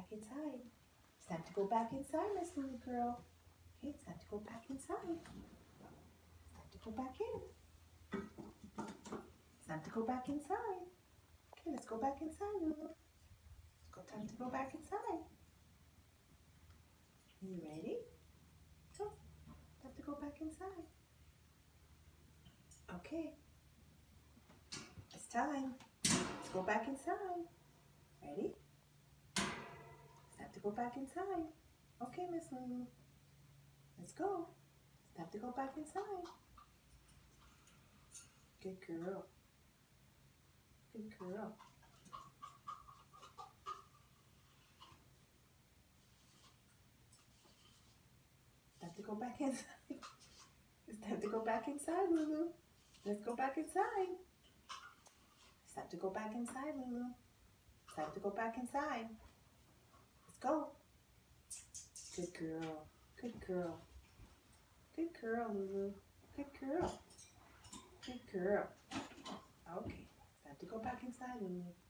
back inside. It's time to go back inside, Miss Lulu girl. Okay, it's time to go back inside. It's time to go back in. It's time to go back inside. Okay, let's go back inside, Lulu. It's time to go back inside. You ready? So, time to go back inside. Okay. It's time. Let's go back inside. Ready? It's time to go back inside. Okay, Miss Lulu. Let's go. It's time to go back inside. Good girl. Good girl. Time to go back inside. It's time to go back inside, Lulu. Let's go back inside. It's time to go back inside, Lulu. It's time to go back inside. Let's go. Good girl. Good girl. Good girl, Lulu. Good girl. Good girl. Okay. It's time to go back inside, Lulu.